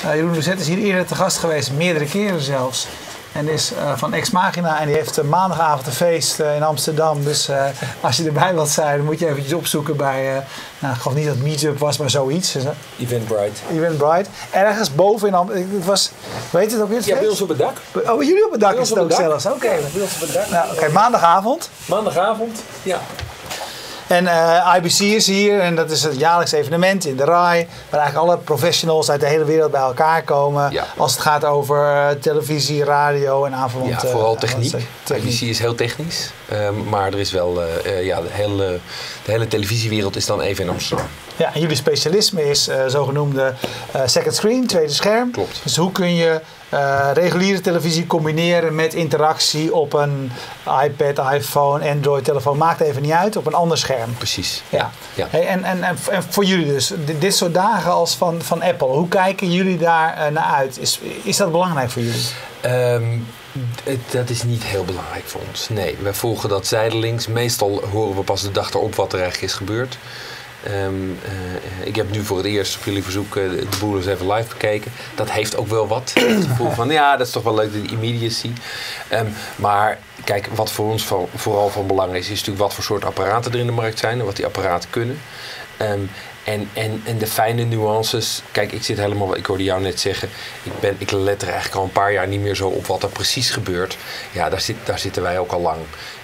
Jeroen Doucet is hier eerder te gast geweest, meerdere keren zelfs. En is van Ex Machina en die heeft maandagavond een feest in Amsterdam. Dus als je erbij wilt zijn, dan moet je eventjes opzoeken bij... ik geloof niet dat het Meetup was, maar zoiets. Eventbrite. Ergens boven in Amsterdam. Het was... Weet je het ook weer? Ja, bij ons op het dak. Oh, bij jullie op het dak is het ook zelfs. Oké. Ja, bij ons op het dak. Nou, maandagavond. Maandagavond, ja. En IBC is hier en dat is het jaarlijks evenement in de RAI. Waar eigenlijk alle professionals uit de hele wereld bij elkaar komen. Ja. Als het gaat over televisie, radio en aanverwante... Ja, vooral techniek. IBC is heel technisch. Maar er is wel... de hele televisiewereld is dan even in Amsterdam. Ja, en jullie specialisme is zogenoemde second screen, tweede scherm. Klopt. Dus hoe kun je reguliere televisie combineren met interactie op een iPad, iPhone, Android telefoon? Maakt even niet uit, op een ander scherm. Precies. Ja. Ja. Hey, en voor jullie dus, dit soort dagen als van Apple, hoe kijken jullie daar naar uit? Is dat belangrijk voor jullie? Dat is niet heel belangrijk voor ons. Nee, wij volgen dat zijdelings. Meestal horen we pas de dag erop wat er eigenlijk is gebeurd. Ik heb nu voor het eerst op jullie verzoek de boel eens even live bekeken. Dat heeft ook wel wat. Het gevoel van, ja, dat is toch wel leuk, de immediacy. Maar kijk, wat voor ons vooral van belang is natuurlijk wat voor soort apparaten er in de markt zijn en wat die apparaten kunnen. En de fijne nuances. Kijk, ik hoorde jou net zeggen, ik let er eigenlijk al een paar jaar niet meer zo op wat er precies gebeurt. Ja, daar zitten wij ook al lang.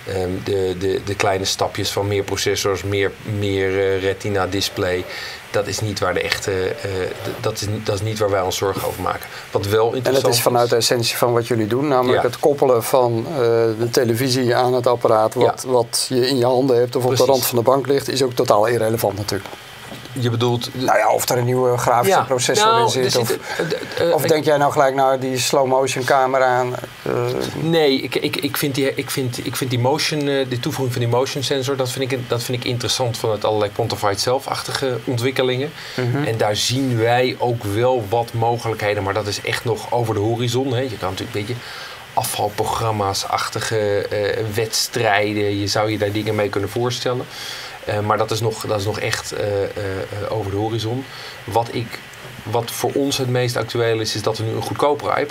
De kleine stapjes van meer processors, meer retina display. Dat is niet waar dat is niet waar wij ons zorgen over maken. Wat wel interessant en het is vanuit de essentie van wat jullie doen, namelijk het koppelen van de televisie aan het apparaat wat je in je handen hebt of op de rand van de bank ligt, is ook totaal irrelevant natuurlijk. Je bedoelt... Nou ja, of er een nieuwe grafische processor in zit. Of denk jij nou gelijk naar die slow-motion camera? Nee, ik vind die motion, de toevoeging van die motion sensor, dat vind ik interessant vanuit allerlei quantified self-achtige ontwikkelingen. Mm-hmm. En daar zien wij ook wel wat mogelijkheden, maar dat is echt nog over de horizon. Hè. Je kan natuurlijk een beetje afvalprogramma's-achtige wedstrijden, je zou je daar dingen mee kunnen voorstellen. Maar dat is nog echt over de horizon. Wat voor ons het meest actueel is dat er nu een goedkopere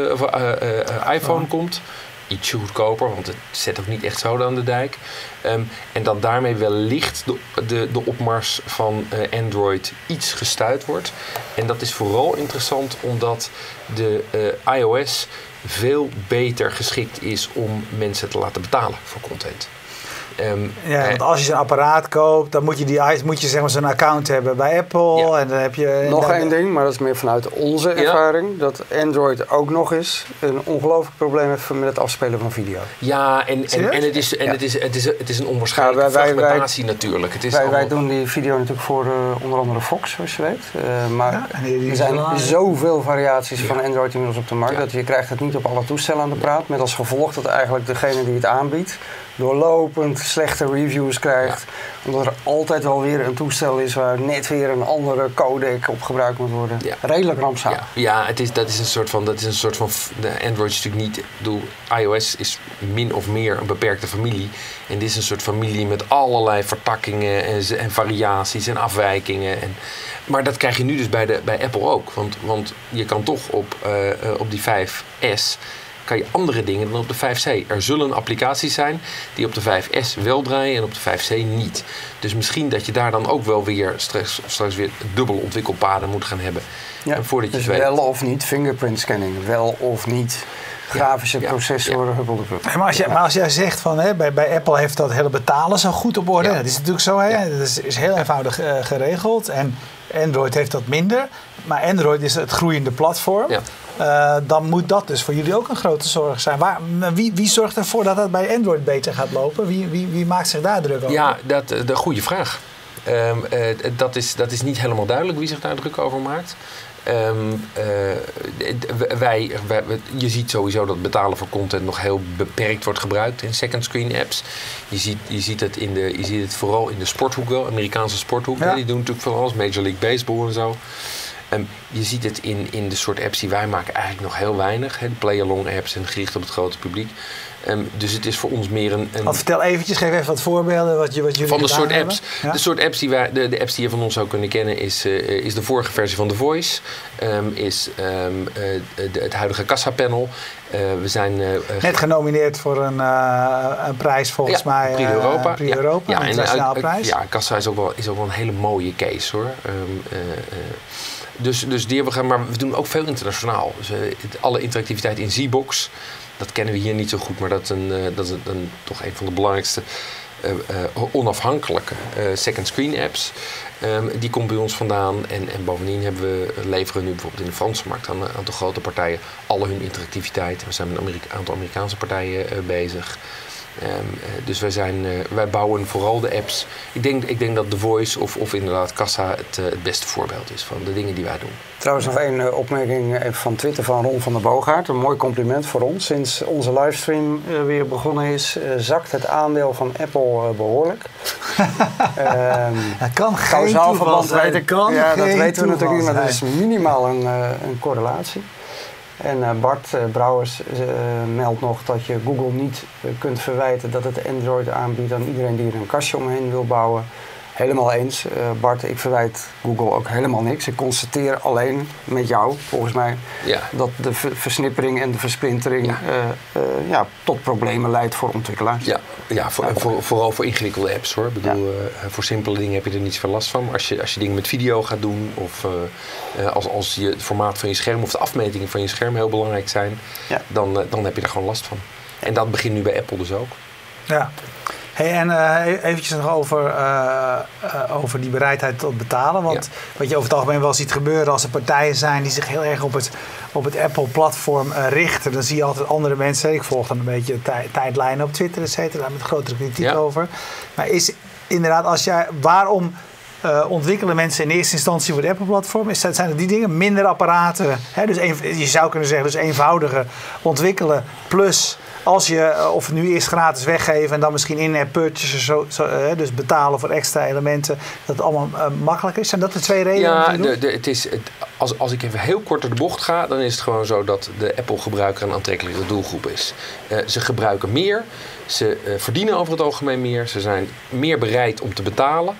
iPhone komt. Ietsje goedkoper, want het zet ook niet echt zoden aan de dijk. En dat daarmee wellicht de opmars van Android iets gestuit wordt. En dat is vooral interessant omdat de iOS veel beter geschikt is om mensen te laten betalen voor content. Want als je zo'n apparaat koopt, dan moet je zeg maar zo'n account hebben bij Apple. Ja. En dan heb je... Nog één ding, maar dat is meer vanuit onze ervaring. Dat Android ook nog eens een ongelooflijk probleem heeft met het afspelen van video. Ja, het is een onwaarschijnlijke fragmentatie natuurlijk. Wij doen die video natuurlijk voor onder andere Fox, zoals je weet. Maar er zijn zoveel variaties van Android inmiddels op de markt. Dat je krijgt het niet op alle toestellen aan de praat. Met als gevolg dat eigenlijk degene die het aanbiedt doorlopend slechte reviews krijgt. Omdat er altijd wel weer een toestel is waar net weer een andere codec op gebruikt moet worden. Ja. Redelijk rampzalig. Ja, dat is een soort van de Android is natuurlijk niet... iOS is min of meer een beperkte familie. En dit is een soort familie met allerlei vertakkingen en variaties en afwijkingen. Maar dat krijg je nu dus bij Apple ook. Want je kan toch op die 5S... kan je andere dingen dan op de 5C. Er zullen applicaties zijn die op de 5S wel draaien en op de 5C niet. Dus misschien dat je daar dan ook wel weer straks weer dubbel ontwikkelpaden moet gaan hebben. Ja, en voordat je dus wel of niet fingerprint scanning, wel of niet grafische processor. Ja. Maar als jij zegt van bij Apple heeft dat hele betalen zo goed op orde. Ja. Dat is natuurlijk zo. Dat is heel eenvoudig geregeld. En Android heeft dat minder. Maar Android is het groeiende platform. Ja. Dan moet dat dus voor jullie ook een grote zorg zijn. Wie zorgt ervoor dat het bij Android beter gaat lopen? Wie maakt zich daar druk over? Ja, de goede vraag. Dat is niet helemaal duidelijk wie zich daar druk over maakt. Je ziet sowieso dat betalen voor content nog heel beperkt wordt gebruikt in second screen apps. Je ziet het vooral in de sporthoek wel, Amerikaanse sporthoek. Ja. Die doen natuurlijk van alles, Major League Baseball en zo. Je ziet het in de soort apps die wij maken eigenlijk nog heel weinig. Hè, de play-along apps en gericht op het grote publiek. Dus het is voor ons meer een... Want vertel eventjes, geef even wat voorbeelden wat jullie van de soort hebben. apps. Ja? De soort apps de apps die je van ons zou kunnen kennen is de vorige versie van The Voice. Het huidige kassapanel. We zijn net genomineerd voor een prijs volgens mij. Prix Europa. Prix Europa, een internationale prijs. Ja, Kassa is ook wel een hele mooie case hoor. Dus die hebben we gaan, maar we doen ook veel internationaal. Dus, alle interactiviteit in Z-Box. Dat kennen we hier niet zo goed, maar dat is toch een van de belangrijkste onafhankelijke second screen apps. Die komt bij ons vandaan en bovendien leveren we nu bijvoorbeeld in de Franse markt aan een aantal grote partijen al hun interactiviteit. We zijn met een aantal Amerikaanse partijen bezig. Dus wij bouwen vooral de apps. Ik denk dat The Voice of inderdaad Kassa het beste voorbeeld is van de dingen die wij doen. Trouwens nog één opmerking van Twitter van Ron van der Boogaard. Een mooi compliment voor ons. Sinds onze livestream weer begonnen is, zakt het aandeel van Apple behoorlijk. Dat kan geen toeval zijn. Dat weten we natuurlijk niet, maar er is minimaal een correlatie. En Bart Brouwers meldt nog dat je Google niet kunt verwijten dat het Android aanbiedt aan iedereen die er een kastje omheen wil bouwen. Helemaal eens, Bart. Ik verwijt Google ook helemaal niks. Ik constateer alleen met jou, volgens mij, dat de versnippering en de versplintering tot problemen leidt voor ontwikkelaars. Vooral voor ingewikkelde apps hoor. Ik bedoel, voor simpele dingen heb je er niet zoveel last van. Maar als je dingen met video gaat doen of als het formaat van je scherm of de afmetingen van je scherm heel belangrijk zijn, dan heb je er gewoon last van. En dat begint nu bij Apple dus ook. Ja. Hey, en eventjes nog over die bereidheid tot betalen. Want wat je over het algemeen wel ziet gebeuren als er partijen zijn die zich heel erg op het Apple-platform richten. Dan zie je altijd andere mensen. Ik volg dan een beetje tijdlijnen op Twitter, et cetera, daar met grotere kritiek over. Maar is inderdaad, waarom ontwikkelen mensen in eerste instantie voor het Apple-platform? Zijn het die dingen? Minder apparaten. Hè? Dus je zou kunnen zeggen, dus eenvoudiger ontwikkelen plus... Als je, of nu eerst gratis weggeven en dan misschien in-app purchases, dus betalen voor extra elementen, dat het allemaal makkelijker is. Zijn dat de twee redenen? Als ik even heel kort door de bocht ga, dan is het gewoon zo dat de Apple-gebruiker een aantrekkelijke doelgroep is. Ze gebruiken meer, ze verdienen over het algemeen meer, ze zijn meer bereid om te betalen.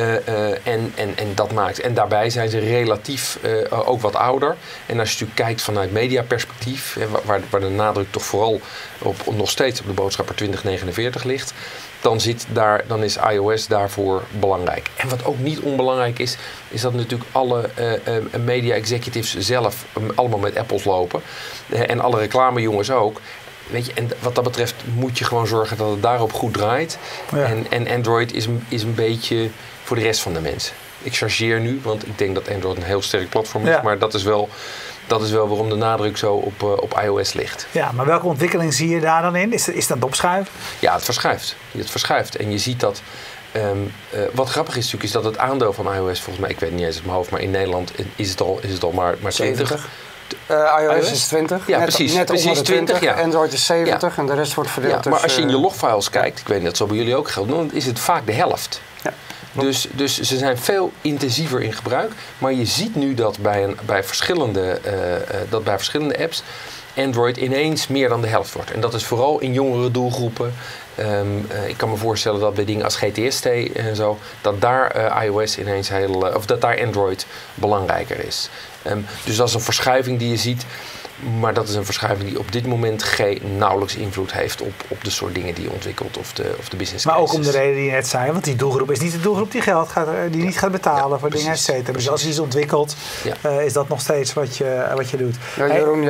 En dat maakt. En daarbij zijn ze relatief ook wat ouder. En als je natuurlijk kijkt vanuit mediaperspectief, waar de nadruk toch vooral nog steeds op de boodschapper 2049 ligt, dan is iOS daarvoor belangrijk. En wat ook niet onbelangrijk is dat natuurlijk alle media executives zelf allemaal met Apples lopen. En alle reclamejongens ook. Weet je, en wat dat betreft moet je gewoon zorgen dat het daarop goed draait. Ja. En Android is een beetje voor de rest van de mensen. Ik chargeer nu, want ik denk dat Android een heel sterk platform is. Ja. Maar dat is wel waarom de nadruk zo op iOS ligt. Ja, maar welke ontwikkeling zie je daar dan in? Is dat opschuiven? Ja, het verschuift. En je ziet dat... wat grappig is natuurlijk, is dat het aandeel van iOS, volgens mij, ik weet niet eens uit mijn hoofd, maar in Nederland is het al maar 20. iOS is 20. Ja, precies. Net precies onder de 20. Ja. Android is 70 en de rest wordt verdeeld. Ja, maar als je in je logfiles kijkt, ik weet niet, dat zal bij jullie ook gelden, dan is het vaak de helft. Ja. Dus ze zijn veel intensiever in gebruik. Maar je ziet nu dat bij verschillende apps Android ineens meer dan de helft wordt. En dat is vooral in jongere doelgroepen. Ik kan me voorstellen dat bij dingen als GTST en zo, dat daar iOS ineens dat daar Android belangrijker is. Dus dat is een verschuiving die je ziet. Maar dat is een verschuiving die op dit moment nauwelijks invloed heeft op de soort dingen die je ontwikkelt of de business Maar cases. ook om de reden die je net zei, want die doelgroep is niet de doelgroep die niet gaat betalen voor dingen, et cetera. Dus als je iets ontwikkelt, is dat nog steeds wat je doet. Ja, Jeroen,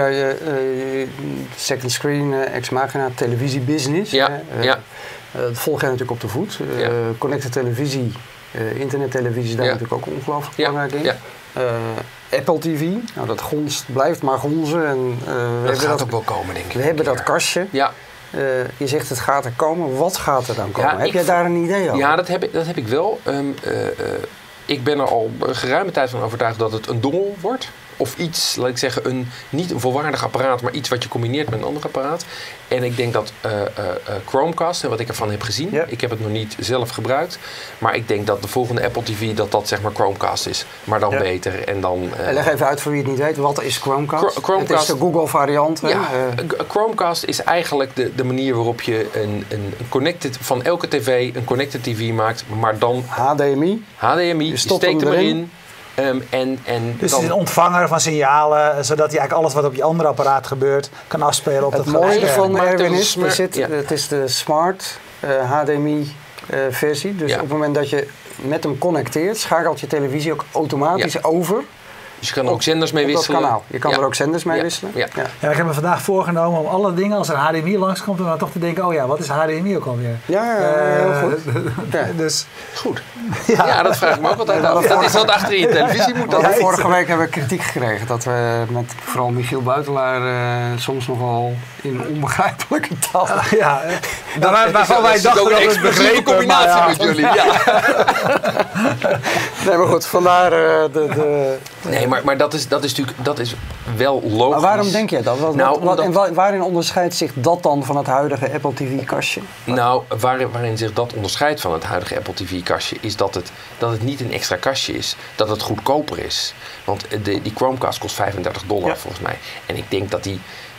second screen, ex machina, televisiebusiness. Dat volg jij natuurlijk op de voet. Connected televisie, internettelevisie is daar natuurlijk ook ongelooflijk belangrijk in. Apple TV, nou dat blijft maar gonzen. En, dat gaat ook wel komen, denk ik. We hebben dat kastje. Ja. Je zegt het gaat er komen. Wat gaat er dan komen? Heb jij daar een idee over? Ja, dat heb ik wel. Ik ben er al geruime tijd van overtuigd dat het een dongel wordt. of iets, laat ik zeggen, niet een volwaardig apparaat, maar iets wat je combineert met een ander apparaat. En ik denk dat Chromecast, wat ik ervan heb gezien, ik heb het nog niet zelf gebruikt, maar ik denk dat de volgende Apple TV dat zeg maar Chromecast is, maar dan beter. En dan, leg even uit voor wie het niet weet, wat is Chromecast? Chromecast, het is de Google variant. Ja, Chromecast is eigenlijk de manier waarop je van elke tv een connected TV maakt, maar dan HDMI. Je steekt hem erin. Dus het is een ontvanger van signalen, zodat hij eigenlijk alles wat op je andere apparaat gebeurt kan afspelen op dat Het mooie van Erwin is, het is de smart HDMI versie. Dus op het moment dat je met hem connecteert, schakelt je televisie ook automatisch over. Dus je kan er ook zenders mee wisselen. Dat kanaal. Je kan er ook zenders mee wisselen. Ja, ik heb me vandaag voorgenomen om alle dingen, als er HDMI langskomt, dan toch te denken, wat is HDMI ook alweer? Ja, heel goed. Dus goed. Ja, dat vraag ik me ook altijd af. Dat is wat achter je televisie moet. Vorige week hebben we kritiek gekregen dat we met vooral Michiel Buitelaar soms nogal in onbegrijpelijke taal. Waarvan wij dachten dat het begrepen combinatie met jullie. Nee, maar goed, vandaar Nee, maar dat is wel logisch. Maar waarom denk jij dat? En waarin onderscheidt zich dat dan van het huidige Apple TV-kastje? Nou, waarin zich dat onderscheidt van het huidige Apple TV-kastje is dat het niet een extra kastje is. Dat het goedkoper is. Want die Chromecast kost $35 volgens mij. En ik denk dat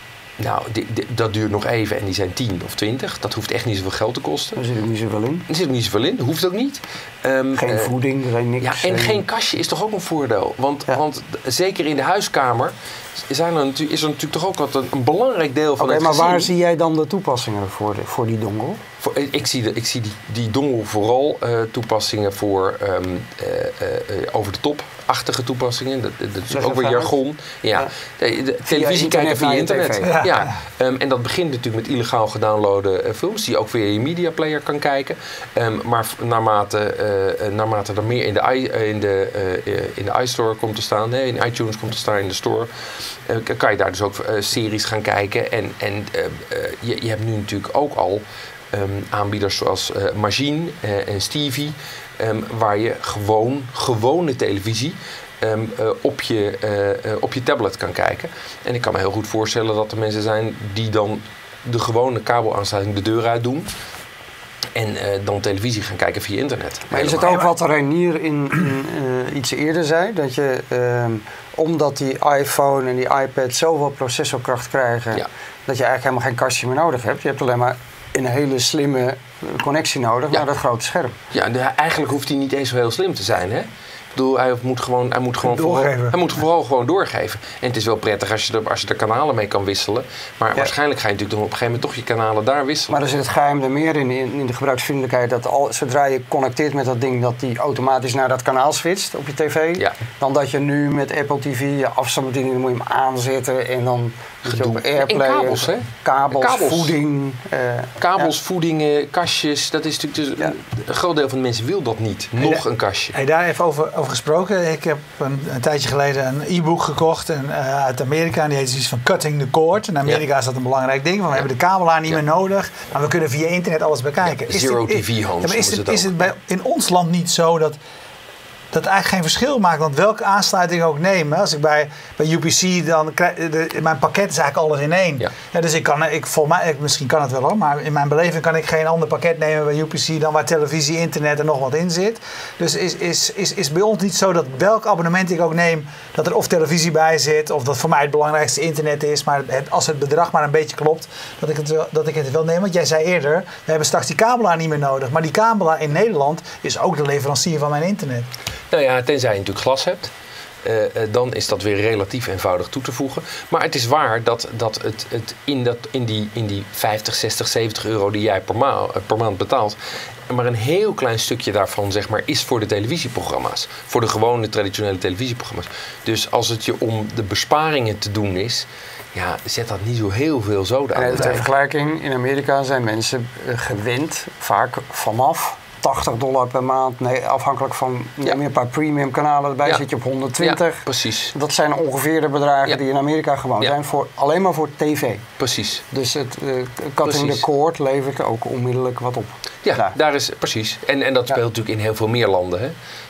dat duurt nog even en die zijn 10 of 20. Dat hoeft echt niet zoveel geld te kosten. Daar zit er niet zoveel in. Er zit er niet zoveel in, dat hoeft ook niet. Geen voeding, geen niks. Ja, en geen kastje is toch ook een voordeel. Want zeker in de huiskamer is er natuurlijk toch ook wat een belangrijk deel van het gezin. Maar waar zie jij dan de toepassingen voor die dongle? Ik zie die dongle vooral toepassingen voor over de top-achtige toepassingen. Dat is ook weer jargon. Ja. De televisie kijken via internet. En dat begint natuurlijk met illegaal gedownloade films die je ook via je media player kan kijken. Maar naarmate er meer in de iStore komt te staan, in iTunes komt te staan, in de store, kan je daar dus ook series gaan kijken. En je hebt nu natuurlijk ook al aanbieders zoals Machine en Stevie, waar je gewone televisie op je tablet kan kijken. En ik kan me heel goed voorstellen dat er mensen zijn die dan de gewone kabelaansluiting de deur uit doen en dan televisie gaan kijken via internet. Maar is het ook wat Reinier in iets eerder zei? Dat je, omdat die iPhone en die iPad zoveel processorkracht krijgen, dat je eigenlijk helemaal geen kastje meer nodig hebt. Je hebt alleen maar een hele slimme connectie nodig naar dat grote scherm. Ja, eigenlijk hoeft hij niet eens zo heel slim te zijn, hè? Ik bedoel, hij moet vooral gewoon doorgeven. En het is wel prettig als je er kanalen mee kan wisselen. Maar waarschijnlijk ga je natuurlijk dan op een gegeven moment toch je kanalen daar wisselen. Maar dan zit het geheim er meer in de gebruiksvriendelijkheid. Dat zodra je connecteert met dat ding, dat die automatisch naar dat kanaal switcht op je tv. Ja. Dan dat je nu met Apple TV je afstandsbediening, dan moet je hem aanzetten en dan moet je op Airplay. En kabels, hè? Kabels, voeding. Voedingen, kastjes. Dat is natuurlijk een groot deel van de mensen wil dat niet. Nog een kastje. Hey, daar even over gesproken. Ik heb een tijdje geleden een e-book gekocht uit Amerika. En die heet iets van Cutting the Cord. In Amerika is dat een belangrijk ding. Want we hebben de kabelaar niet meer nodig. Maar we kunnen via internet alles bekijken. Zero TV homes. Is het in ons land niet zo dat eigenlijk geen verschil maakt, want welke aansluiting ik ook neem. Als ik bij UPC, dan mijn pakket is eigenlijk alles in één. Ja, dus misschien kan het wel hoor, maar in mijn beleving kan ik geen ander pakket nemen bij UPC dan waar televisie, internet en nog wat in zit. Dus is bij ons niet zo dat welk abonnement ik ook neem, dat er of televisie bij zit, of dat voor mij het belangrijkste internet is, maar als het bedrag maar een beetje klopt, dat ik het wel neem. Want jij zei eerder, we hebben straks die kabelaar niet meer nodig, maar die kabelaar in Nederland is ook de leverancier van mijn internet. Nou ja, tenzij je natuurlijk glas hebt. Dan is dat weer relatief eenvoudig toe te voegen. Maar het is waar dat het in die 50, 60, 70 euro die jij per maand betaalt, maar een heel klein stukje daarvan zeg maar, is voor de televisieprogramma's. Voor de gewone traditionele televisieprogramma's. Dus als het je om de besparingen te doen is, ja, zet dat niet zo heel veel zoden aan. Ter vergelijking, in Amerika zijn mensen gewend, vaak vanaf $80 per maand. Nee, afhankelijk van een paar premium kanalen erbij zit je op 120. Ja, precies. Dat zijn ongeveer de bedragen die in Amerika gewoon zijn. Alleen maar voor tv. Precies. Dus het cutting the cord levert ook onmiddellijk wat op. Ja, daar is precies. En dat speelt natuurlijk in heel veel meer landen. Hè?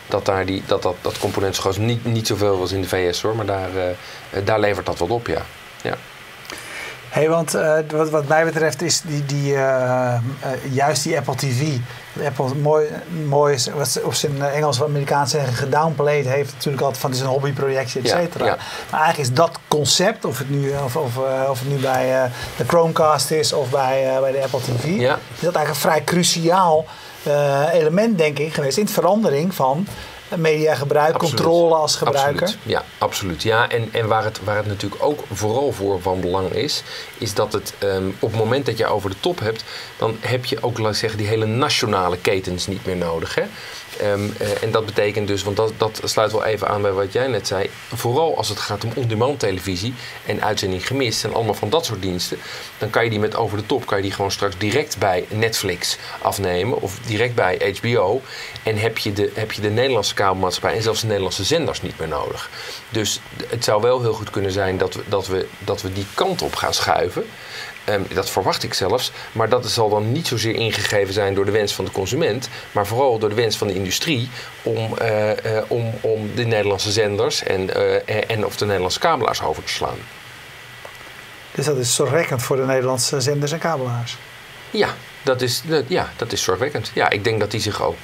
dat component zoals niet zoveel was in de VS hoor, maar daar levert dat wat op, ja. Hey, want wat mij betreft is juist die Apple TV, Apple mooi is, wat ze op zijn Engels of Amerikaans zeggen, gedownplayed heeft natuurlijk altijd van het is een hobbyprojectje, et cetera. Ja. Maar eigenlijk is dat concept, of het nu bij de Chromecast is of bij de Apple TV, is dat eigenlijk een vrij cruciaal element, denk ik, geweest in de verandering van mediagebruik, controle als gebruiker. Absoluut. Ja, absoluut. Ja, en waar het natuurlijk ook vooral voor van belang is dat het op het moment dat je over de top hebt, dan heb je ook, laat ik zeggen, die hele nationale ketens niet meer nodig. Hè? En dat betekent dus, want dat sluit wel even aan bij wat jij net zei, vooral als het gaat om on-demand televisie en uitzending gemist en allemaal van dat soort diensten, dan kan je die met over de top, kan je die gewoon straks direct bij Netflix afnemen of direct bij HBO en heb je de Nederlandse kabelmaatschappij en zelfs de Nederlandse zenders niet meer nodig. Dus het zou wel heel goed kunnen zijn dat we die kant op gaan schuiven. Dat verwacht ik zelfs, maar dat zal dan niet zozeer ingegeven zijn door de wens van de consument, maar vooral door de wens van de industrie om de Nederlandse zenders en of de Nederlandse kabelaars over te slaan. Dus dat is zorgwekkend voor de Nederlandse zenders en kabelaars? Ja, dat is zorgwekkend. Ja, ik denk dat die zich ook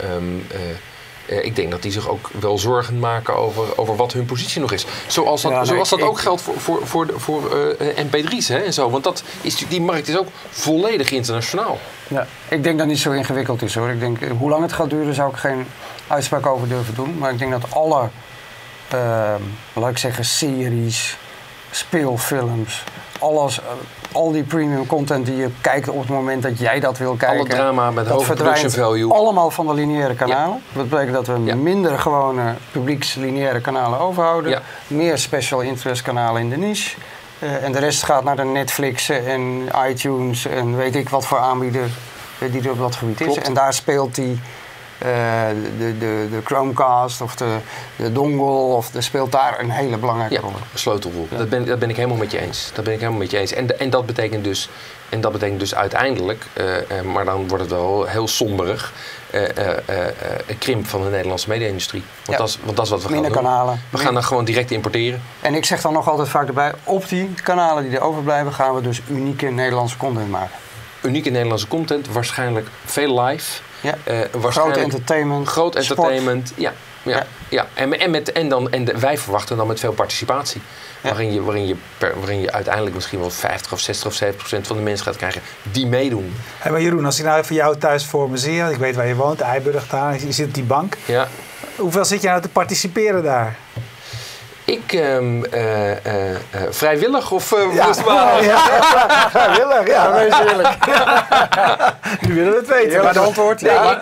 wel zorgen maken over wat hun positie nog is. Zoals dat ook geldt voor MP3's hè, en zo. Want die markt is ook volledig internationaal. Ja, ik denk dat het niet zo ingewikkeld is hoor. Ik denk, hoe lang het gaat duren zou ik geen uitspraak over durven doen. Maar ik denk dat alle, laat ik zeggen, series, speelfilms, alles, al die premium content die je kijkt op het moment dat jij dat wil kijken. Alle drama met hoge production value. Allemaal van de lineaire kanalen. Ja. Dat betekent dat we minder gewone publieks-lineaire kanalen overhouden. Ja. Meer special interest kanalen in de niche. En de rest gaat naar de Netflix en iTunes en weet ik wat voor aanbieder die er op dat gebied is. Klopt. En daar speelt die de Chromecast of de dongle of speelt daar een hele belangrijke rol. Een sleutelrol. Ja. Dat ben ik helemaal met je eens. En dat betekent dus uiteindelijk, maar dan wordt het wel heel somberig, een krimp van de Nederlandse media-industrie. Want dat is wat we gaan doen. Kanalen. We gaan dan gewoon direct importeren. En ik zeg dan nog altijd vaak erbij, op die kanalen die er overblijven gaan we dus unieke Nederlandse content maken. Unieke Nederlandse content, waarschijnlijk veel live. Ja. Groot entertainment. Ja. En wij verwachten dan met veel participatie. Ja. Waarin je uiteindelijk misschien wel 50 of 60 of 70% van de mensen gaat krijgen die meedoen. Hey, maar Jeroen, als ik nou even jou thuis voor me zie, ik weet waar je woont, Eiburg daar, je zit op die bank. Ja. Hoeveel zit je nou te participeren daar? Ik vrijwillig of vrijwillig, ja. Wees eerlijk. Nu willen we het weten. Maar de antwoord?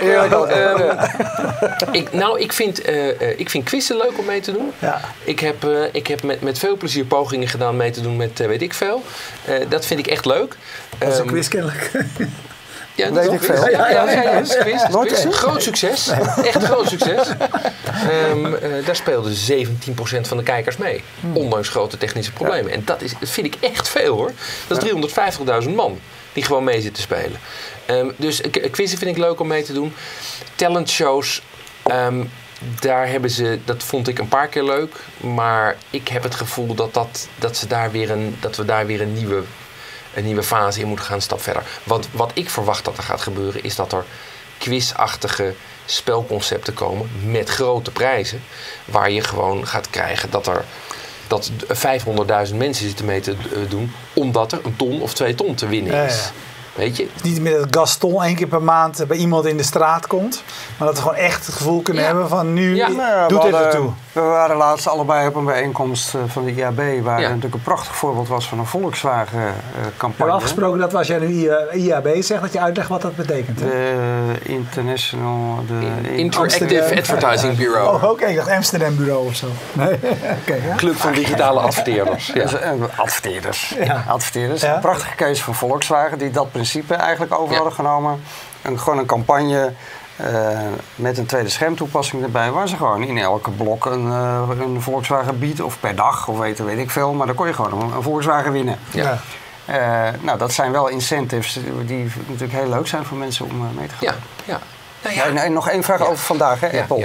Ik vind quizzen leuk om mee te doen. Ja. Ik heb met veel plezier pogingen gedaan mee te doen met weet ik veel. Dat vind ik echt leuk. Dat is een quiz kennelijk. Ja, dat weet ik veel. Ja, quiz. Groot succes. Echt groot succes. Daar speelden 17% van de kijkers mee. Ondanks grote technische problemen. En dat vind ik echt veel hoor. Dat is 350.000 man die gewoon mee zitten spelen. Dus quizzen vind ik leuk om mee te doen. Talentshows, dat vond ik een paar keer leuk. Maar ik heb het gevoel dat we daar weer een nieuwe fase in moeten gaan, een stap verder. Wat ik verwacht dat er gaat gebeuren, is dat er quizachtige spelconcepten komen met grote prijzen. Waar je gewoon gaat krijgen dat 500.000 mensen zitten mee te doen, omdat er 1 ton of 2 ton te winnen is. Ja. Weet je? Niet meer dat Gaston 1 keer per maand bij iemand in de straat komt. Maar dat we gewoon echt het gevoel kunnen hebben van nu doet dit ertoe. We waren laatst allebei op een bijeenkomst van de IAB. Waar natuurlijk een prachtig voorbeeld was van een Volkswagen-campagne. We hebben afgesproken dat als jij nu IAB zegt, dat je uitlegt wat dat betekent. Interactive Advertising Bureau. Oh, oké. Ik dacht Amsterdam Bureau of zo. Nee. Club van digitale adverteerders. Ja. Dus, adverteerders. Ja. Een prachtige keuze van Volkswagen die dat principe eigenlijk over hadden genomen. Gewoon een campagne met een tweede schermtoepassing erbij, waar ze gewoon in elke blok een Volkswagen Beat of per dag of weet ik veel, maar dan kon je gewoon een Volkswagen winnen. Ja. Dat zijn wel incentives die natuurlijk heel leuk zijn voor mensen om mee te gaan. Ja. En nog één vraag over vandaag, hè, Apple. Ja.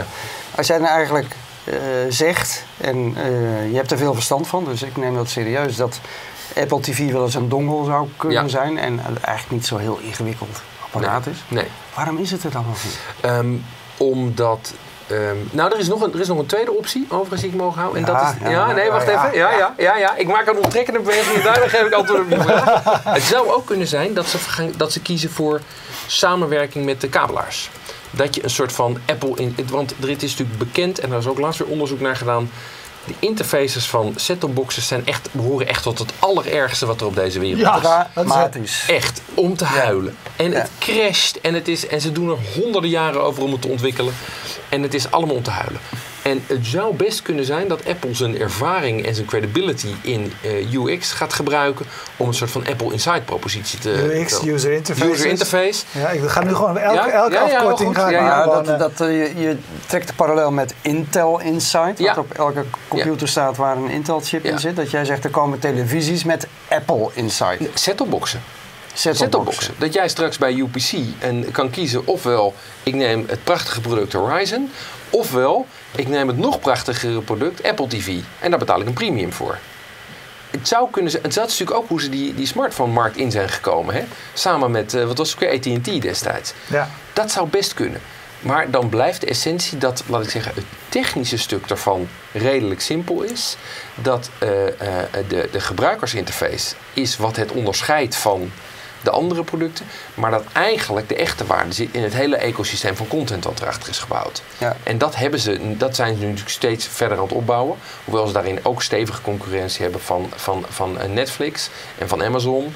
als jij nou eigenlijk zegt, en je hebt er veel verstand van, dus ik neem dat serieus, dat Apple TV wel eens een dongle zou kunnen zijn en eigenlijk niet zo heel ingewikkeld apparaat is. Nee. Waarom is het er dan nog niet? Omdat... er is nog een tweede optie, overigens, die ik mogen houden. En wacht even. Ja. Ik maak een onttrekkende beweging en daarna geef ik antwoord op die vraag. Het zou ook kunnen zijn dat ze kiezen voor samenwerking met de kabelaars. Dat je een soort van Apple... want het is natuurlijk bekend, en daar is ook laatst weer onderzoek naar gedaan... De interfaces van set-top-boxes behoren echt tot het allerergste wat er op deze wereld is. Ja, dramatisch. Echt, om te huilen. En het crasht en ze doen er honderden jaren over om het te ontwikkelen. En het is allemaal om te huilen. En het zou best kunnen zijn dat Apple zijn ervaring en zijn credibility in UX gaat gebruiken om een soort van Apple Insight propositie te... UX, user interface. User interface. Ja, ik ga nu gewoon elke afkorting gaan. Je trekt de parallel met Intel Insight, wat op elke computer staat waar een Intel chip in zit. Dat jij zegt er komen televisies met Apple Insight. Set-top-boxen. Set-top-boxen. Dat jij straks bij UPC kan kiezen ofwel ik neem het prachtige product Horizon, ofwel ik neem het nog prachtigere product Apple TV. En daar betaal ik een premium voor. Het zou kunnen zijn, en dat is natuurlijk ook hoe ze die smartphone-markt in zijn gekomen. Hè? Samen met, wat was het ook, AT&T destijds. Ja. Dat zou best kunnen. Maar dan blijft de essentie dat, laat ik zeggen, het technische stuk daarvan redelijk simpel is. Dat de gebruikersinterface is wat het onderscheidt van de andere producten. Maar dat eigenlijk de echte waarde zit in het hele ecosysteem van content wat erachter is gebouwd. Ja. En dat zijn ze nu natuurlijk steeds verder aan het opbouwen. Hoewel ze daarin ook stevige concurrentie hebben van Netflix en van Amazon.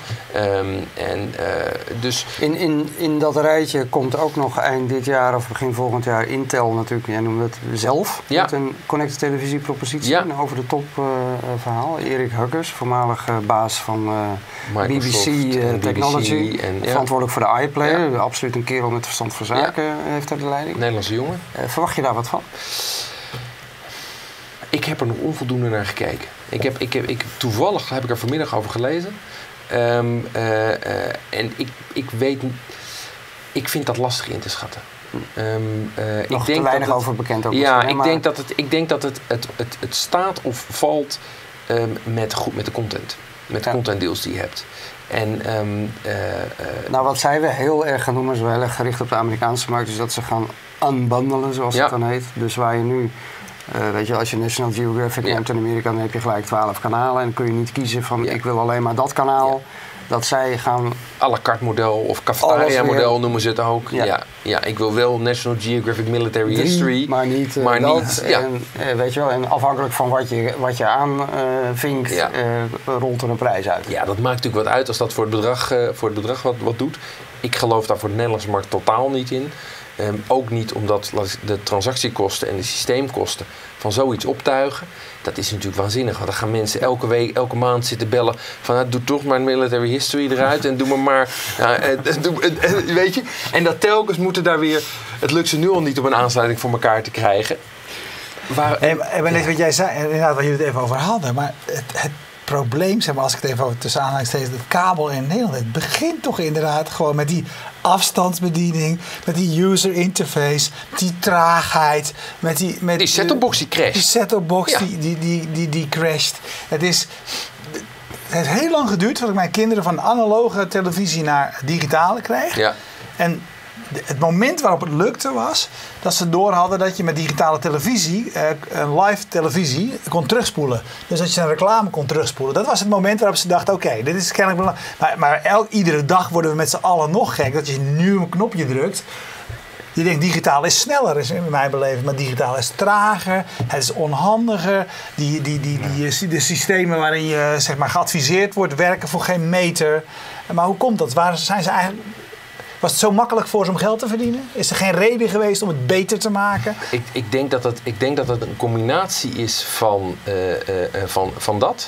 Dus in dat rijtje komt ook nog eind dit jaar of begin volgend jaar Intel natuurlijk. Jij noemde het zelf. Met een connected televisiepropositie. Een over de top verhaal. Erik Huggers, voormalig baas van BBC Technology. Verantwoordelijk voor de iPlayer. Ja. Absoluut een kerel met verstand van zaken heeft daar de leiding. Nederlandse jongen. Verwacht je daar wat van? Ik heb er nog onvoldoende naar gekeken. Toevallig heb ik er vanmiddag over gelezen. En ik vind dat lastig in te schatten. Nog te weinig over bekend ook. Ja, ik denk dat het staat of valt met de content. Met de contentdeals die je hebt. Wat zij we heel erg gaan noemen, is wel heel erg gericht op de Amerikaanse markt, is dat ze gaan unbundelen, zoals het dan heet. Dus waar je nu, als je National Geographic neemt in Amerika, dan heb je gelijk 12 kanalen en dan kun je niet kiezen van ik wil alleen maar dat kanaal. Ja. Dat zij gaan... à la carte model of cafetaria model noemen ze het ook. Ja, ik wil wel National Geographic Military History. Maar niet dat. Ja. En afhankelijk van wat je aanvinkt, rolt er een prijs uit. Ja, dat maakt natuurlijk wat uit als dat voor het bedrag wat doet. Ik geloof daar voor de Nederlandse markt totaal niet in. Ook niet omdat de transactiekosten en de systeemkosten van zoiets optuigen. Dat is natuurlijk waanzinnig. Want dan gaan mensen elke maand zitten bellen van doe toch maar een military history eruit en doe maar weet je. En dat telkens moeten daar weer, het lukt ze nu al niet om een aansluiting voor elkaar te krijgen. Net wat jij zei, inderdaad waar jullie het even over hadden, maar het probleem, zeg maar, als ik het even over tussen aanhalingstekens, het kabel in Nederland, het begint toch inderdaad gewoon met die afstandsbediening, met die user interface, die traagheid, met die set-top-box die crasht. Die set-top-box die crasht. Het heeft heel lang geduurd voordat ik mijn kinderen van analoge televisie naar digitale kreeg. Ja. En het moment waarop het lukte was dat ze door hadden dat je met digitale televisie, een live televisie, kon terugspoelen. Dus dat je een reclame kon terugspoelen. Dat was het moment waarop ze dachten, oké, dit is kennelijk belangrijk. Maar iedere dag worden we met z'n allen nog gek. Dat je nu een knopje drukt. Je denkt, digitaal is sneller, is in mijn beleving. Maar digitaal is trager, het is onhandiger. De systemen waarin je zeg maar geadviseerd wordt, werken voor geen meter. Maar hoe komt dat? Was het zo makkelijk voor ze om geld te verdienen? Is er geen reden geweest om het beter te maken? Ik denk dat het een combinatie is van dat.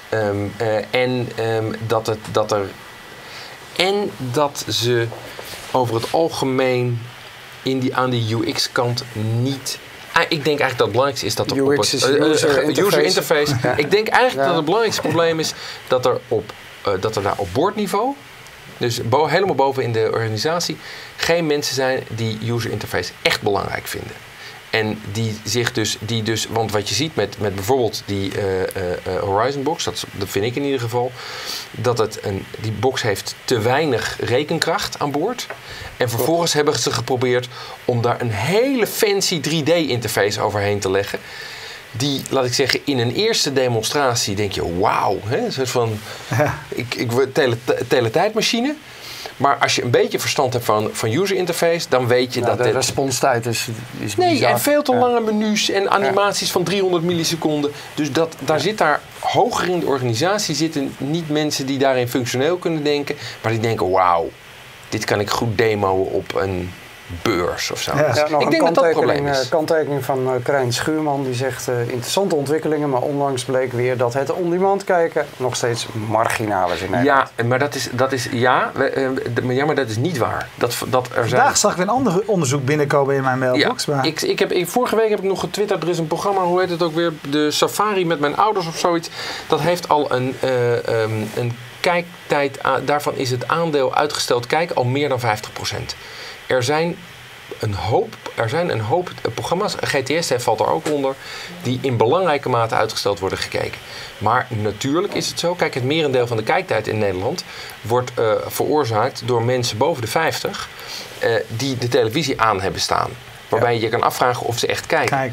Dat ze over het algemeen aan die UX-kant niet... Ik denk eigenlijk dat het belangrijkste is dat er user interface. Ja. Ik denk eigenlijk dat het belangrijkste probleem is dat er daar op boordniveau, dus helemaal boven in de organisatie, geen mensen zijn die user interface echt belangrijk vinden. En die dus, want wat je ziet met bijvoorbeeld die Horizon Box, dat vind ik in ieder geval, dat die box heeft te weinig rekenkracht aan boord. En vervolgens hebben ze geprobeerd om daar een hele fancy 3D-interface overheen te leggen. Die, laat ik zeggen, in een eerste demonstratie denk je, wauw, een soort van teletijdmachine. Maar als je een beetje verstand hebt van user interface, dan weet je dat de responstijd is nee, bizar. en veel te lange menus en animaties van 300 milliseconden. Dus daar hoger in de organisatie zitten niet mensen die daarin functioneel kunnen denken, maar die denken, wauw, dit kan ik goed demoen op een beurs of zo. Ja, ik denk dat dat het probleem is. Kanttekening van Krijn Schuurman, die zegt interessante ontwikkelingen, maar onlangs bleek weer dat het on-demand kijken nog steeds marginaal is in Nederland. Ja, maar dat is niet waar. Vandaag zag ik weer een ander onderzoek binnenkomen in mijn mailbox. Ja, maar... vorige week heb ik nog getwitterd, er is een programma, hoe heet het ook weer, de Safari met mijn ouders of zoiets. Dat heeft al een kijktijd, daarvan is het aandeel uitgesteld kijken al meer dan 50%. Er zijn een hoop programma's, GTS valt er ook onder, die in belangrijke mate uitgesteld worden gekeken. Maar natuurlijk is het zo, kijk, het merendeel van de kijktijd in Nederland wordt veroorzaakt door mensen boven de 50 die de televisie aan hebben staan. Waarbij je kan afvragen of ze echt kijken.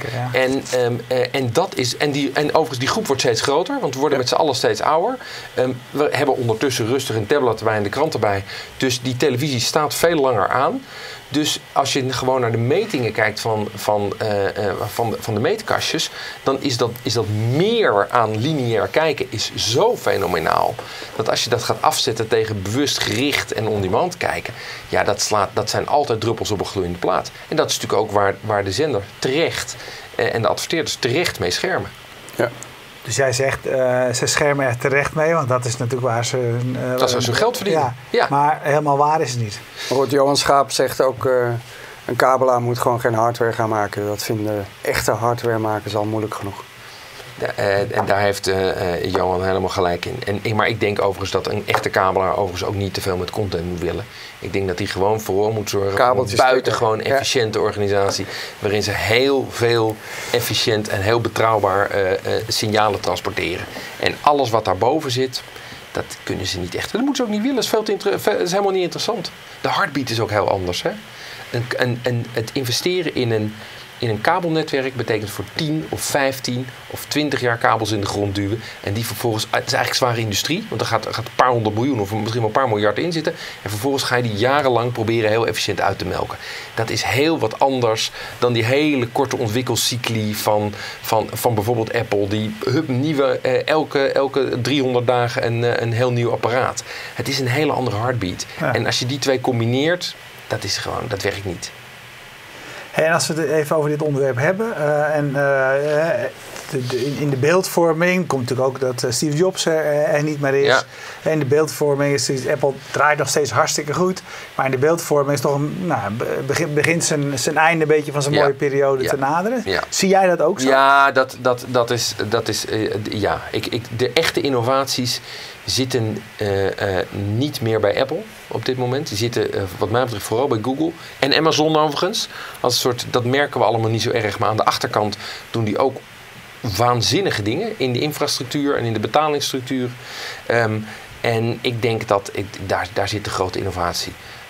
En overigens, die groep wordt steeds groter, want we worden met z'n allen steeds ouder. We hebben ondertussen rustig een tablet erbij en de krant erbij. Dus die televisie staat veel langer aan. Dus als je gewoon naar de metingen kijkt van de meetkastjes, dan is dat meer aan lineair kijken is zo fenomenaal. Dat als je dat gaat afzetten tegen bewust gericht en on-demand kijken, ja, dat zijn altijd druppels op een gloeiende plaat. En dat is natuurlijk ook waar de zender terecht en de adverteerders terecht mee schermen. Ja. Dus jij zegt, ze schermen er terecht mee, want dat is natuurlijk waar ze... dat is waar ze geld verdienen. Ja. Maar helemaal waar is het niet. Maar goed, Johan Schaap zegt ook, een kabelaar moet gewoon geen hardware gaan maken. Dat vinden echte hardwaremakers al moeilijk genoeg. En daar heeft Johan helemaal gelijk in. Maar ik denk overigens dat een echte kabelaar overigens ook niet te veel met content moet willen. Ik denk dat hij gewoon vooral moet zorgen voor een buitengewoon efficiënte organisatie. Waarin ze heel veel efficiënt en heel betrouwbaar signalen transporteren. En alles wat daarboven zit, dat kunnen ze niet echt. Dat moeten ze ook niet willen. Dat is helemaal niet interessant. De heartbeat is ook heel anders. Hè? Het investeren in een kabelnetwerk betekent voor 10 of 15 of 20 jaar kabels in de grond duwen. En die vervolgens, het is eigenlijk zware industrie, want er gaat een paar 100 miljoen of misschien wel een paar miljard in zitten. En vervolgens ga je die jarenlang proberen heel efficiënt uit te melken. Dat is heel wat anders dan die hele korte ontwikkelcycli van bijvoorbeeld Apple. Die elke 300 dagen een heel nieuw apparaat. Het is een hele andere heartbeat. Ja. En als je die twee combineert, dat werkt niet. En als we het even over dit onderwerp hebben, in de beeldvorming komt natuurlijk ook dat Steve Jobs er niet meer is. Ja. In de beeldvorming is Apple draait nog steeds hartstikke goed, maar in de beeldvorming is toch begint zijn einde een beetje van zijn mooie periode te naderen. Ja. Zie jij dat ook zo? Ja, dat is ja. De echte innovaties zitten niet meer bij Apple op dit moment. Die zitten wat mij betreft vooral bij Google en Amazon overigens. Als een soort, dat merken we allemaal niet zo erg, maar aan de achterkant doen die ook waanzinnige dingen in de infrastructuur en in de betalingsstructuur. En ik denk dat daar zit de grote innovatie.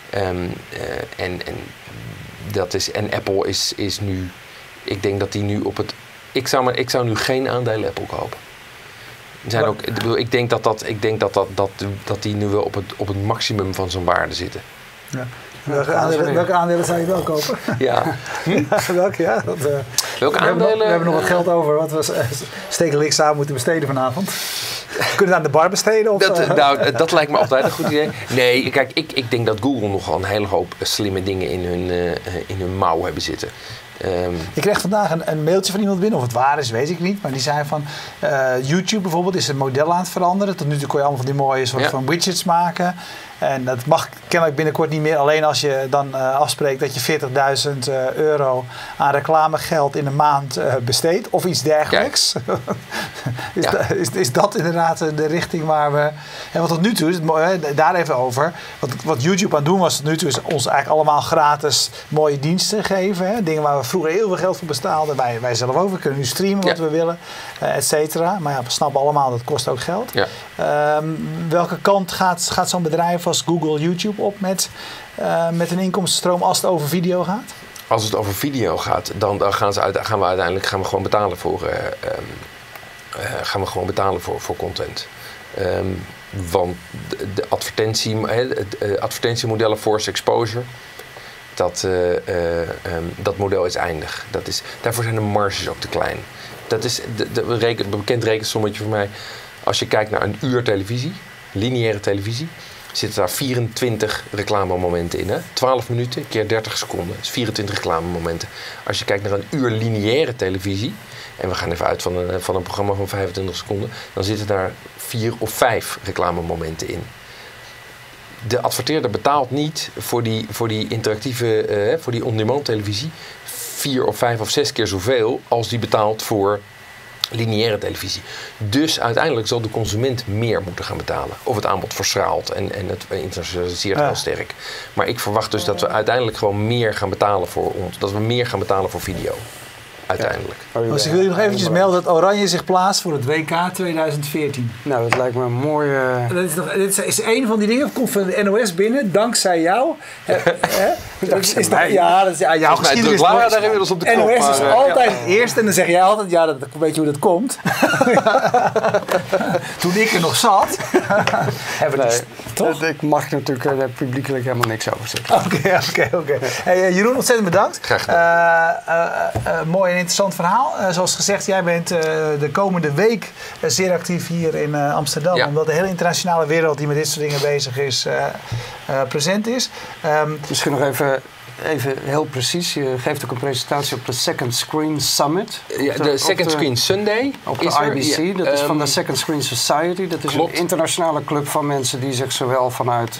En Apple is nu, ik denk dat die nu op het, ik zou nu geen aandelen Apple kopen. Ik denk dat die nu wel op het maximum van zijn waarde zitten. Ja. Welke aandelen zou je wel kopen? Ja. Welke aandelen? We hebben nog wat geld over wat we steken links aan moeten besteden vanavond. Kunnen we het aan de bar besteden? Of dat lijkt me altijd een goed idee. Nee, kijk, ik denk dat Google nogal een hele hoop slimme dingen in hun mouw hebben zitten. Ik kreeg vandaag een mailtje van iemand binnen, of het waar is, weet ik niet. Maar die zei van, YouTube bijvoorbeeld is het model aan het veranderen. Tot nu toe kon je allemaal van die mooie soort van widgets maken. En dat mag kennelijk binnenkort niet meer. Alleen als je dan afspreekt dat je €40.000 aan reclamegeld in een maand besteedt. Of iets dergelijks. Is dat inderdaad de richting waar we... En wat tot nu toe is, daar even over. Wat YouTube aan het doen was tot nu toe is ons eigenlijk allemaal gratis mooie diensten geven. Hè? Dingen waar we vroeger heel veel geld voor betaalden. Wij zelf ook. We kunnen nu streamen wat we willen. Et cetera. Maar we snappen allemaal dat kost ook geld. Ja. Welke kant gaat zo'n bedrijf als Google, YouTube op met een inkomstenstroom als het over video gaat? Als het over video gaat, dan gaan we uiteindelijk gewoon betalen voor content. Want de advertentiemodellen force exposure, dat model is eindig. Daarvoor zijn de marges ook te klein. Dat is een bekend rekensommetje voor mij. Als je kijkt naar een uur televisie, lineaire televisie, zitten daar 24 reclamemomenten in. Hè? 12 minuten keer 30 seconden. Dat is 24 reclamemomenten. Als je kijkt naar een uur lineaire televisie, en we gaan even uit van een programma van 25 seconden, dan zitten daar 4 of 5 reclamemomenten in. De adverteerder betaalt niet voor die interactieve, voor die on-demand televisie 4 of 5 of 6 keer zoveel als die betaalt voor lineaire televisie. Dus uiteindelijk zal de consument meer moeten gaan betalen. Of het aanbod verschraalt en het internationaliseert heel sterk. Maar ik verwacht dus dat we uiteindelijk gewoon meer gaan betalen voor ons. Dat we meer gaan betalen voor video. Uiteindelijk. Ja. Dus ik wil je nog eventjes melden dat Oranje zich plaatst voor het WK 2014. Nou, dat lijkt me een mooie... Dit is een van die dingen, dat komt van de NOS binnen, dankzij jou. Dankzij mij? Ja, dat is jouw geschiedenis. Lara daar inmiddels op de kop. NOS is altijd het eerste en dan zeg jij altijd, weet je hoe dat komt? Toen ik er nog zat. Toch? Ik mag natuurlijk daar publiekelijk helemaal niks over zeggen. Oké. Hey, Jeroen, ontzettend bedankt. Graag gedaan. Mooi en interessant verhaal. Zoals gezegd, jij bent de komende week zeer actief hier in Amsterdam. Ja. Omdat de hele internationale wereld die met dit soort dingen bezig is, present is. Misschien nog even heel precies. Je geeft ook een presentatie op de Second Screen Summit. De Second Screen Sunday. Op de IBC. Dat is van de Second Screen Society. Dat is een internationale club van mensen die zich zowel vanuit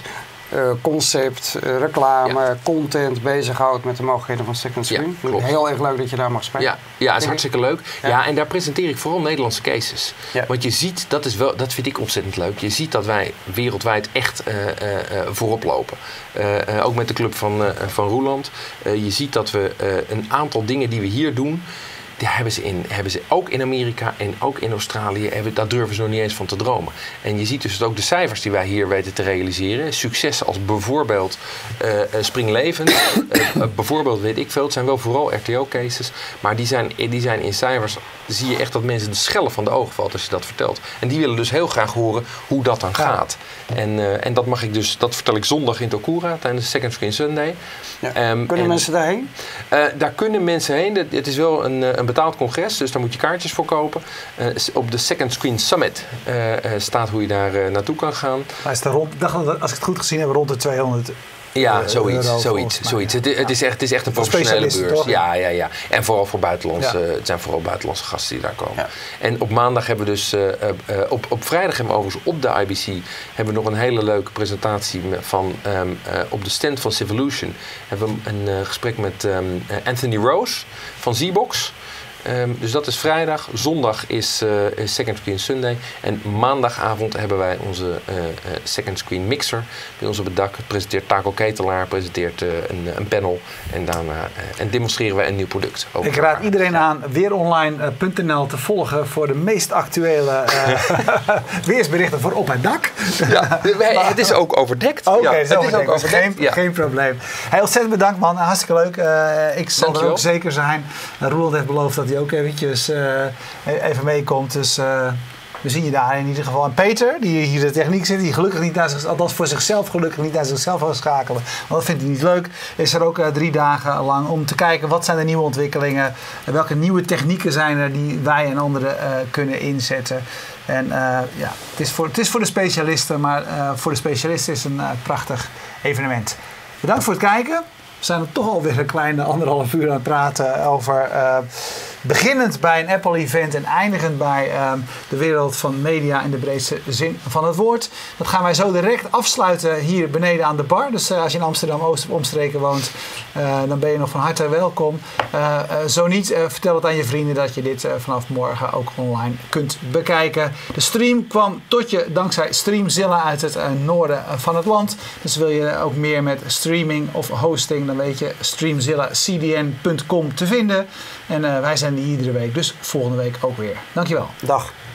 concept, reclame, content bezighoudt met de mogelijkheden van Second Screen. Ja, heel erg leuk dat je daar mag spreken. Ja, het is hartstikke leuk. Ja, en daar presenteer ik vooral Nederlandse cases. Ja. Want je ziet, dat vind ik ontzettend leuk. Je ziet dat wij wereldwijd echt voorop lopen. Ook met de club van Roeland. Je ziet dat we een aantal dingen die we hier doen, die hebben ze ook in Amerika en ook in Australië. Daar durven ze nog niet eens van te dromen. En je ziet dus ook de cijfers die wij hier weten te realiseren. Successen als bijvoorbeeld Springlevend. Bijvoorbeeld weet ik veel. Het zijn wel vooral RTO-cases. Maar die zijn in cijfers. Zie je echt dat mensen de schellen van de ogen valt als je dat vertelt. En die willen dus heel graag horen hoe dat dan gaat. En dat vertel ik zondag in Tokura tijdens de Second Screen Sunday. Ja. Kunnen mensen daarheen? Daar kunnen mensen heen. Het is wel een betaald congres, dus daar moet je kaartjes voor kopen. Op de Second Screen Summit staat hoe je daar naartoe kan gaan. Hij is als ik het goed gezien heb, rond de 200. Ja, zoiets. Het is echt een professionele beurs. Toch? Ja. En vooral voor buitenlandse, het zijn vooral buitenlandse gasten die daar komen. Ja. En op maandag hebben we dus, op vrijdag hebben we overigens op de IBC hebben we nog een hele leuke presentatie van, op de stand van Civolution. Hebben we een gesprek met Anthony Rose van ZBox. Dus dat is vrijdag. Zondag is Second Screen Sunday. En maandagavond hebben wij onze Second Screen Mixer bij ons op het dak. Presenteert Taco Ketelaar, presenteert een panel. En daarna demonstreren wij een nieuw product. Ik raad iedereen aan weeronline.nl te volgen voor de meest actuele weersberichten voor op het dak. Ja, het is ook overdekt. Oké, geen probleem. Heel ontzettend bedankt, man. Hartstikke leuk. Ik zal er ook zeker zijn. Roeland heeft beloofd dat hij ook eventjes even meekomt. Dus we zien je daar in ieder geval. En Peter, die hier de techniek zit, die gelukkig niet althans voor zichzelf niet naar zichzelf wil schakelen. Want dat vindt hij niet leuk. Is er ook 3 dagen lang om te kijken wat zijn de nieuwe ontwikkelingen. Welke nieuwe technieken zijn er die wij en anderen kunnen inzetten. En het is voor de specialisten, maar voor de specialisten is het een prachtig evenement. Bedankt voor het kijken. We zijn er toch alweer een kleine 1,5 uur aan het praten over Beginnend bij een Apple-event en eindigend bij de wereld van media in de breedste zin van het woord. Dat gaan wij zo direct afsluiten hier beneden aan de bar. Dus als je in Amsterdam Oost of omstreken woont, dan ben je nog van harte welkom. Zo niet, vertel het aan je vrienden dat je dit vanaf morgen ook online kunt bekijken. De stream kwam tot je dankzij Streamzilla uit het noorden van het land. Dus wil je ook meer met streaming of hosting, dan weet je streamzillacdn.com te vinden. En wij zijn hier iedere week, dus volgende week ook weer. Dankjewel. Dag.